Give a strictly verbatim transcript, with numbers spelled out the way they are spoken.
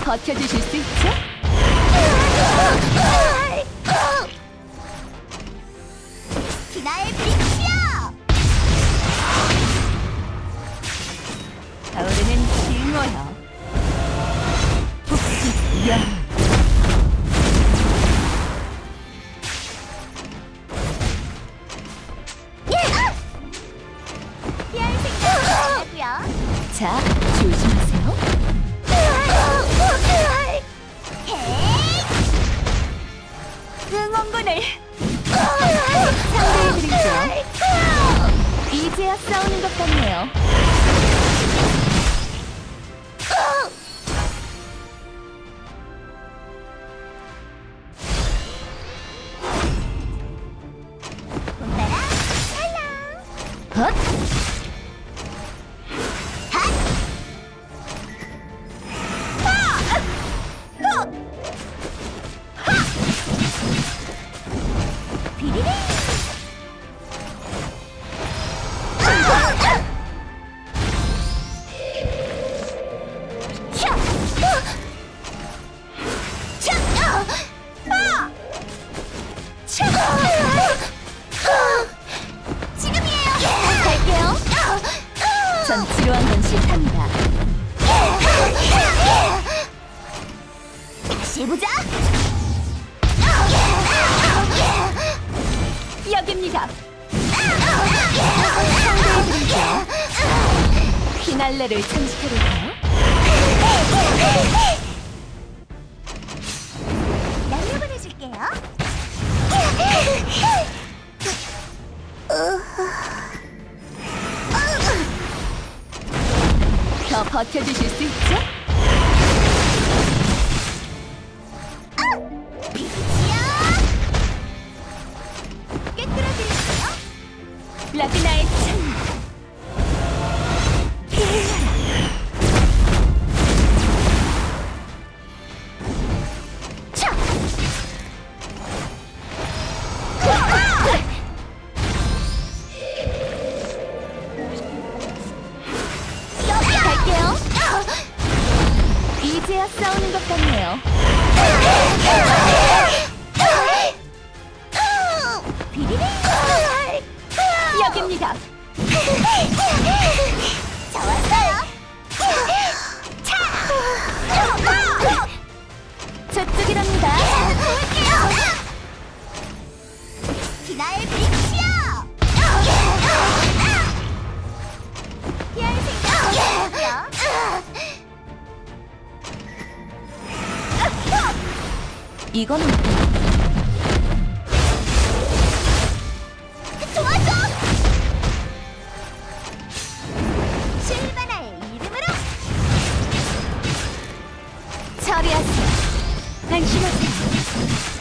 버텨주실 수 있죠? 기나의 빛이여! 타오르는 징어여. 혹시 영 피할 생각 말고요. 자, 조심하세요. 응원군을 상대해드리죠. 이제야 싸우는 것 같네요. 온다라 찰랑. 헛! 비리리. 차! 차! 아! 차! 지금이에요. 갈게요. 전 지루한 건 싫답니다. 다시 해보자. 여깁니다. 상대해드리죠. 피날레를 참식해볼까요? 날려보내줄게요. 더 버텨주실 수 있죠? 빛이여! 깨뜨려드릴게요. 라그나의 찬 차! 갈게요. 이제야 싸우는 것 같네요. 비리리. 여깁니다. 좋았어요. 차! 저쪽이랍니다. 기나의 빛이여! 피할 생각 말고요. 이건 도와줘! 실바나의 이름으로! 처리하세요. 안심하세요.